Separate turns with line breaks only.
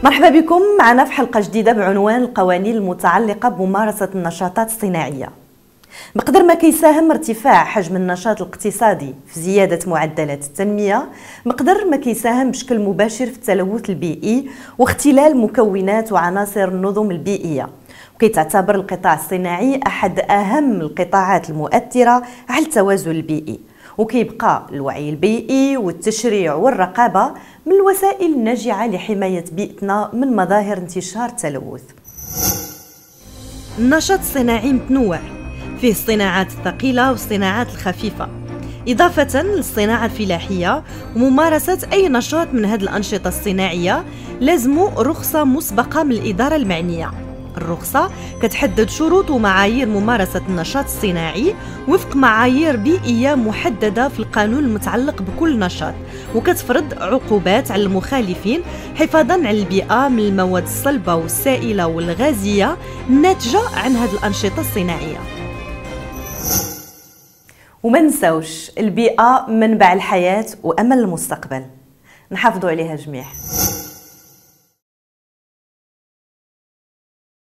مرحبا بكم معنا في حلقة جديدة بعنوان القوانين المتعلقة بممارسة النشاطات الصناعية. بقدر ما كيساهم ارتفاع حجم النشاط الاقتصادي في زيادة معدلات التنمية، بقدر ما كيساهم بشكل مباشر في التلوث البيئي واختلال مكونات وعناصر النظم البيئية. وكيتعتبر القطاع الصناعي أحد أهم القطاعات المؤثرة على التوازن البيئي، وكيبقى الوعي البيئي والتشريع والرقابة من الوسائل الناجعة لحماية بيئتنا من مظاهر انتشار التلوث. النشاط الصناعي متنوع، فيه الصناعات الثقيلة والصناعات الخفيفة، إضافة للصناعة الفلاحية. وممارسة أي نشاط من هذه الأنشطة الصناعية لازم رخصة مسبقة من الإدارة المعنية. الرخصة كتحدد شروط ومعايير ممارسة النشاط الصناعي وفق معايير بيئية محددة في القانون المتعلق بكل نشاط، وكتفرض عقوبات على المخالفين حفاظا على البيئة من المواد الصلبة والسائلة والغازية الناتجة عن هذه الأنشطة الصناعية. وما نساوش البيئة منبع الحياة وأمل المستقبل، نحافظوا عليها جميع.